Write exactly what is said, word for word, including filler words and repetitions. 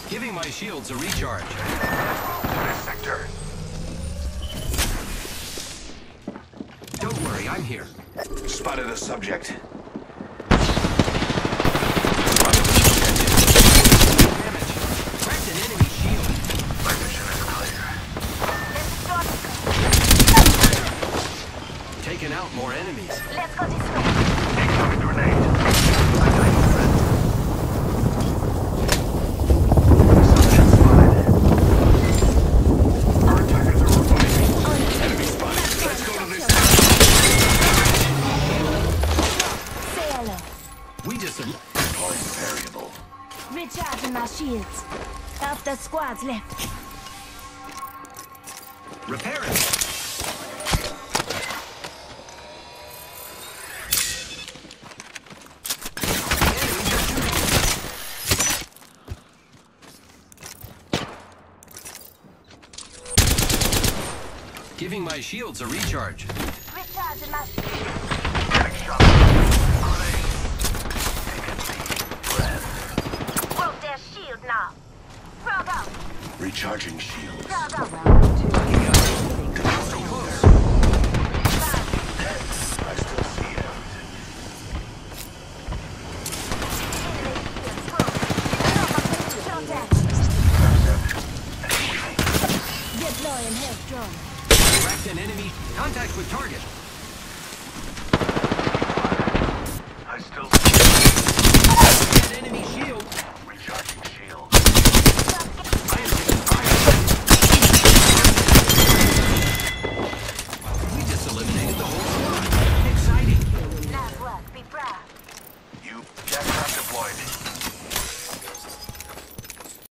Giving my shields a recharge. This sector. Don't worry, I'm here. Spotted a subject. Damage. Cracked an enemy shield. My mission is clear. Taken out more enemies. Let's go this way. Incoming grenade. Subject spotted. Our attackers are reviving. Enemy spotted. Let's go to this. Say hello. We just... Deploying variable. Recharging my shields. Half the squad's left. Repairing. Giving my shields a recharge. Recharging my shields. Getting shot. Grenade. Take a deep breath. Broke their shield now. Frog out. Recharging shields. Frog out. So close. I still see it. Deploying health drone. Cracked an enemy. Contact with target.